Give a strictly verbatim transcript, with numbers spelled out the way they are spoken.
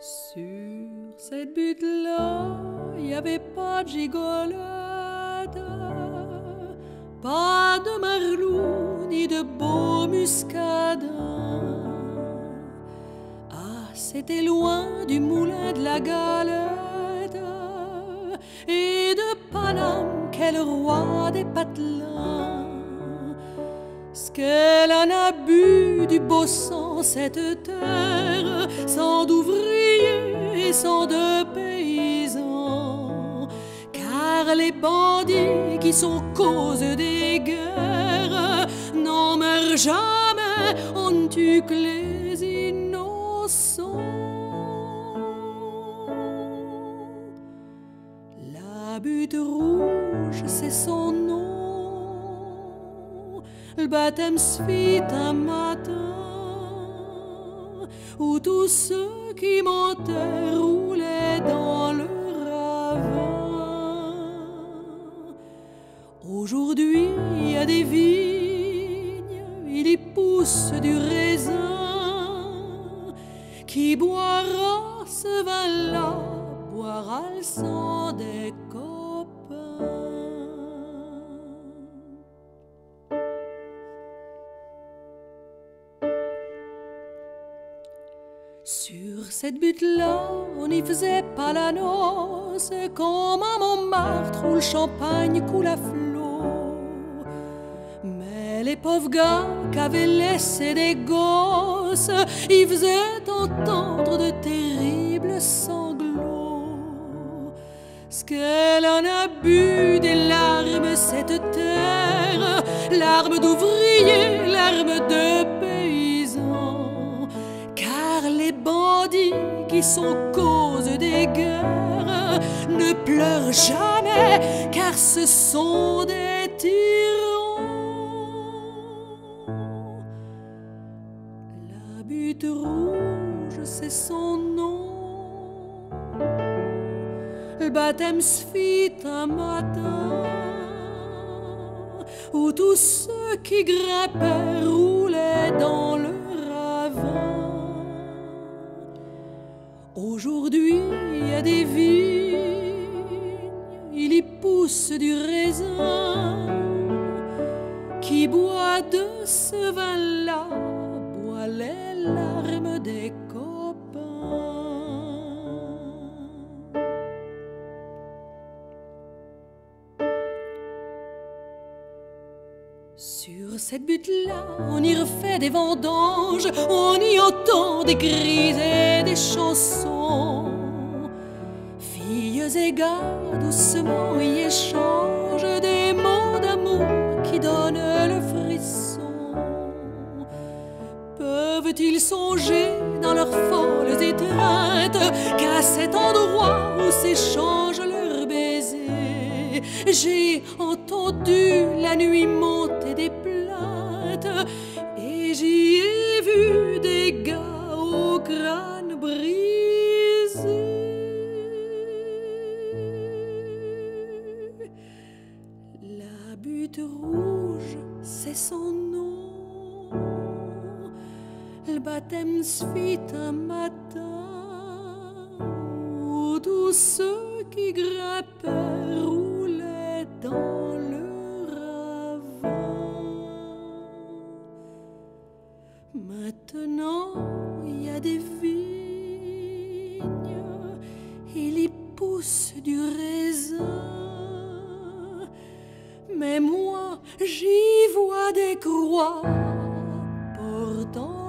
Sur cette butte-là, il n'y avait pas de gigolade, pas de merlot ni de beau muscadin. Ah, c'était loin du moulin de la Galette et de Paname, quel roi des patelins. Ce qu'elle en a bu du beau sang, cette terre, sans d'ouvriers et sans de paysans. Car les bandits qui sont cause des guerres n'en meurent jamais, on ne tue que les innocents. La butte rouge, c'est son nom. Le baptême se fit un matin où tous ceux qui montaient roulaient dans le ravin. Aujourd'hui, il y a des vignes, il y pousse du raisin. Qui boira ce vin-là, boira le sang des copains. Sur cette butte-là, on n'y faisait pas la noce, comme à Montmartre où le champagne coule à flot. Mais les pauvres gars qu'avaient laissé des gosses, ils faisaient entendre de terribles sanglots. Ce qu'elle en a bu des larmes, cette terre, larmes d'ouvriers, larmes de paysans. Car les bandits qui sont cause des guerres ne pleurent jamais, car ce sont des tyrans. La butte rouge, c'est son nom. Le baptême se fit un matin où tous ceux qui grimpaient roulaient dans le ravin. Aujourd'hui, il y a des vignes, il y pousse du raisin. Qui boit de ce vin-là, boit les larmes des copains. Sur cette butte-là, on y refait des vendanges, on y entend des cris et des chansons. Filles et gars doucement y échangent des mots d'amour qui donnent le frisson. Peuvent-ils songer dans leurs folles étreintes qu'à cet endroit où s'échangent leurs baisers, j'ai entendu la nuit monter des plaintes et j'y ai vu des gars au crâne brisé. La butte rouge, c'est son nom. Le baptême se fit un matin où tous ceux qui grimpaient roulaient dans le ravin. Maintenant, il y a des vignes, il y pousse du raisin. Mais moi, j'y vois des croix portant